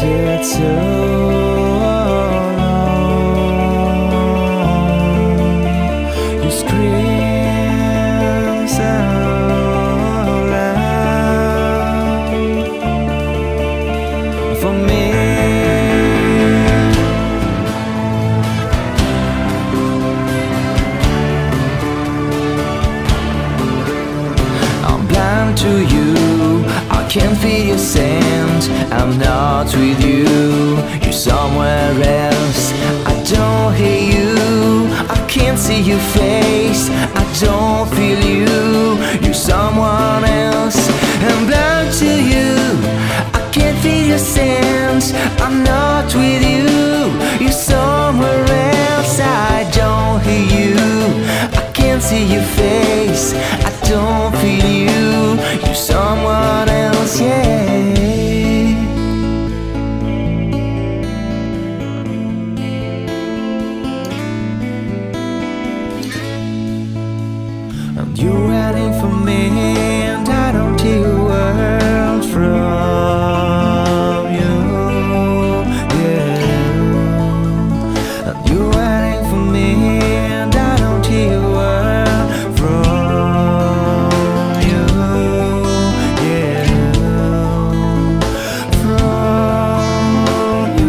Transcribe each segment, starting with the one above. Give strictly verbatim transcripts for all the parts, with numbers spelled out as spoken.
waited so long. You scream so loud for me. I'm blind to you, I can't feel your scent. I'm not with you, you're somewhere else. I don't hear you, I can't see your face. I don't feel you, you're someone else. I'm blind to you, I can't feel your scent. I'm not with you, you're somewhere else. I don't hear you, I can't see your face. I don't feel you, you're someone else, yeah. And you're waiting for me, and I don't hear a word from you, yeah. And you're waiting for me, and I don't hear a word from you, yeah. From you.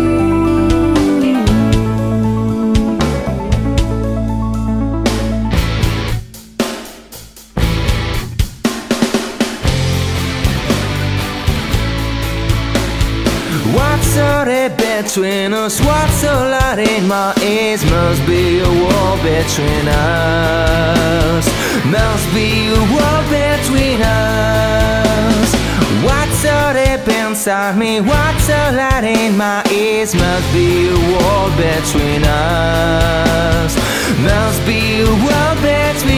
What's all that between us? What's all that in my ears? Must be a wall between us. Must be a wall between us. What's all that inside me? What's all that in my ears? Must be a wall between us. Must be a wall between us.